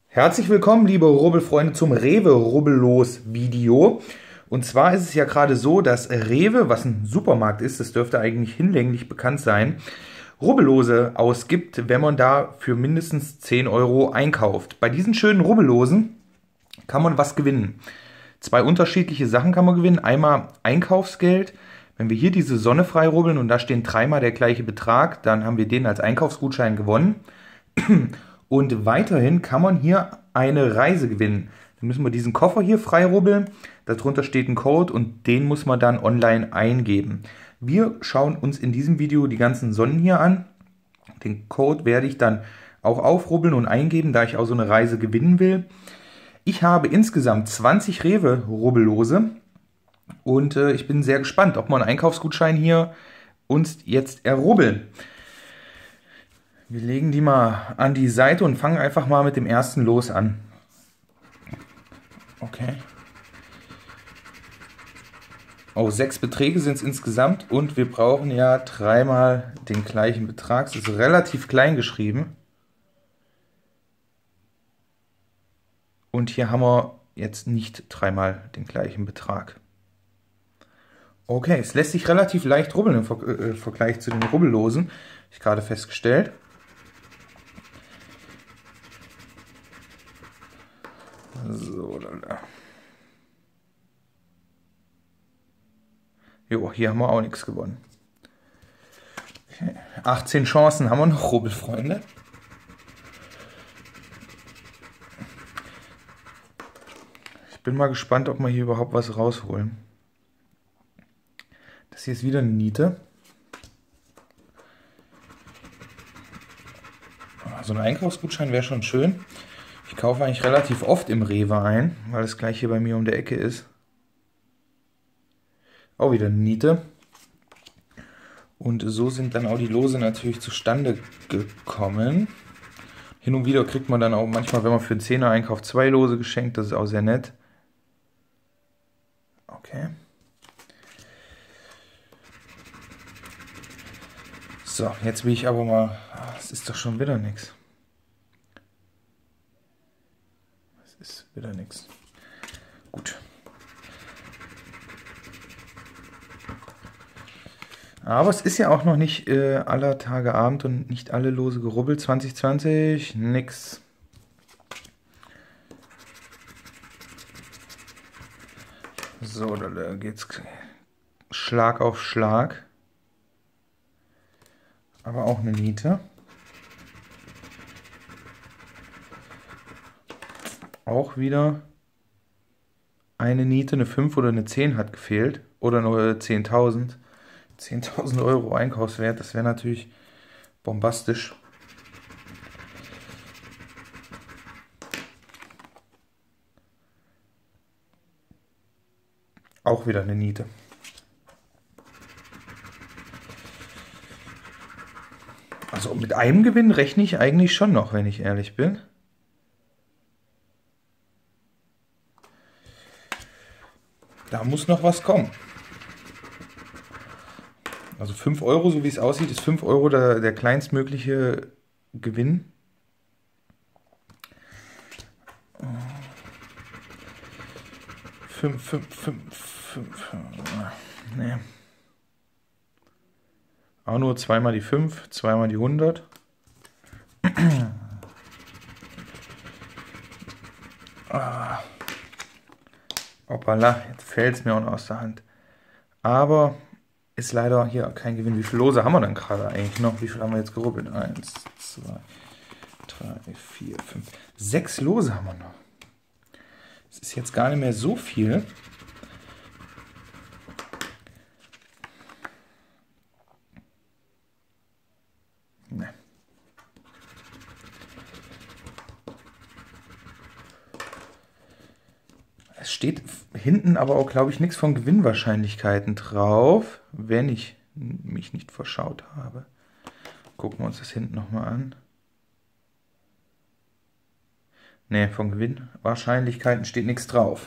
Herzlich willkommen, liebe Rubbelfreunde, zum Rewe Rubbellos Video. Und zwar ist es ja gerade so, dass Rewe, was ein Supermarkt ist, das dürfte eigentlich hinlänglich bekannt sein, Rubbellose ausgibt, wenn man da für mindestens 10 Euro einkauft. Bei diesen schönen Rubbellosen kann man was gewinnen. Zwei unterschiedliche Sachen kann man gewinnen. Einmal Einkaufsgeld. Wenn wir hier diese Sonne frei rubbeln und da stehen dreimal der gleiche Betrag, dann haben wir den als Einkaufsgutschein gewonnen. Und weiterhin kann man hier eine Reise gewinnen. Dann müssen wir diesen Koffer hier frei rubbeln. Darunter steht ein Code und den muss man dann online eingeben. Wir schauen uns in diesem Video die ganzen Sonnen hier an. Den Code werde ich dann auch aufrubbeln und eingeben, da ich auch so eine Reise gewinnen will. Ich habe insgesamt 20 Rewe-Rubbellose und ich bin sehr gespannt, ob wir einen Einkaufsgutschein hier uns jetzt errubbeln. Wir legen die mal an die Seite und fangen einfach mal mit dem ersten Los an. Okay. Oh, 6 Beträge sind es insgesamt und wir brauchen ja dreimal den gleichen Betrag. Das ist relativ klein geschrieben. Und hier haben wir jetzt nicht dreimal den gleichen Betrag. Okay, es lässt sich relativ leicht rubbeln im Vergleich zu den Rubbellosen. Habe ich gerade festgestellt. So, da. Jo, hier haben wir auch nichts gewonnen. Okay. 18 Chancen haben wir noch, Rubbelfreunde. Ich bin mal gespannt, ob wir hier überhaupt was rausholen. Das hier ist wieder eine Niete. So ein Einkaufsgutschein wäre schon schön. Ich kaufe eigentlich relativ oft im Rewe ein, weil es gleich hier bei mir um der Ecke ist. Auch wieder eine Niete. Und so sind dann auch die Lose natürlich zustande gekommen. Hin und wieder kriegt man dann auch manchmal, wenn man für einen Zehner einkauft, 2 Lose geschenkt. Das ist auch sehr nett. Okay. So, jetzt will ich aber mal... Es ist doch schon wieder nichts. Es ist wieder nichts. Gut. Aber es ist ja auch noch nicht aller Tage Abend und nicht alle Lose gerubbelt. 2020, nix. So, da geht's Schlag auf Schlag. Aber auch eine Niete. Auch wieder eine Niete, eine 5 oder eine 10 hat gefehlt. Oder nur 10.000. 10.000 Euro Einkaufswert, das wäre natürlich bombastisch. Auch wieder eine Niete. Also mit einem Gewinn rechne ich eigentlich schon noch, wenn ich ehrlich bin. Da muss noch was kommen. Also 5 Euro, so wie es aussieht, ist 5 Euro der kleinstmögliche Gewinn. Nee. Auch nur zweimal die 5, zweimal die 100. Hoppala, jetzt fällt es mir auch noch aus der Hand. Aber ist leider hier kein Gewinn. Wie viele Lose haben wir dann gerade eigentlich noch? Wie viel haben wir jetzt gerubbelt? 1, 2, 3, 4, 5, 6 Lose haben wir noch. Das ist jetzt gar nicht mehr so viel. Ne. Es steht hinten aber auch, glaube ich, nichts von Gewinnwahrscheinlichkeiten drauf, wenn ich mich nicht verschaut habe. Gucken wir uns das hinten nochmal an. Ne, von Gewinnwahrscheinlichkeiten steht nichts drauf.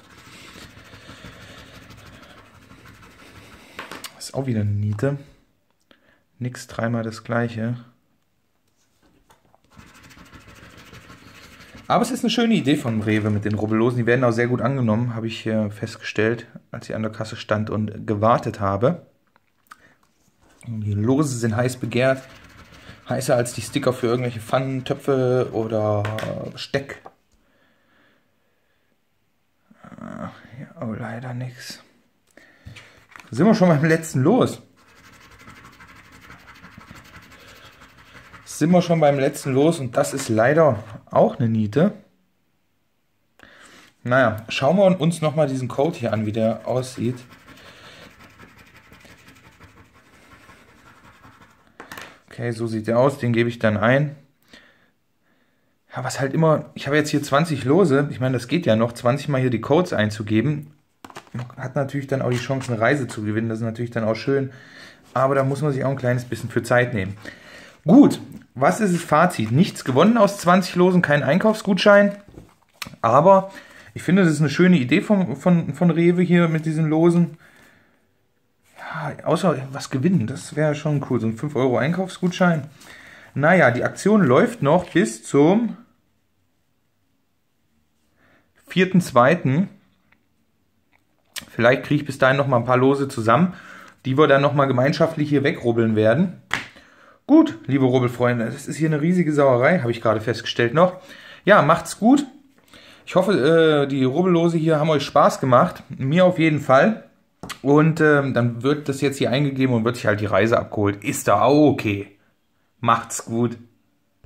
Das ist auch wieder eine Niete. Nix dreimal das gleiche. Aber es ist eine schöne Idee von Rewe mit den Rubbellosen. Die werden auch sehr gut angenommen, habe ich festgestellt, als ich an der Kasse stand und gewartet habe. Die Lose sind heiß begehrt. Heißer als die Sticker für irgendwelche Pfannen, Töpfe oder Besteck. Ja, oh, leider nichts. Sind wir schon beim letzten Los? Sind wir schon beim letzten Los und das ist leider auch eine Niete. Naja, schauen wir uns nochmal diesen Code hier an, wie der aussieht. Okay, so sieht der aus, den gebe ich dann ein. Ja, was halt immer, ich habe jetzt hier 20 Lose, ich meine, das geht ja noch, 20 Mal hier die Codes einzugeben. Hat natürlich dann auch die Chance, eine Reise zu gewinnen, das ist natürlich dann auch schön. Aber da muss man sich auch ein kleines bisschen für Zeit nehmen. Gut, was ist das Fazit? Nichts gewonnen aus 20 Losen, kein Einkaufsgutschein. Aber ich finde, das ist eine schöne Idee von Rewe hier mit diesen Losen. Ja, außer was gewinnen, das wäre schon cool. So ein 5 € Einkaufsgutschein. Naja, die Aktion läuft noch bis zum 4.2. Vielleicht kriege ich bis dahin noch mal ein paar Lose zusammen, die wir dann noch mal gemeinschaftlich hier wegrubbeln werden. Gut, liebe Rubbelfreunde, das ist hier eine riesige Sauerei, habe ich gerade festgestellt noch. Ja, macht's gut. Ich hoffe, die Rubbellose hier haben euch Spaß gemacht. Mir auf jeden Fall. Und dann wird das jetzt hier eingegeben und wird sich halt die Reise abgeholt. Ist da auch okay. Macht's gut.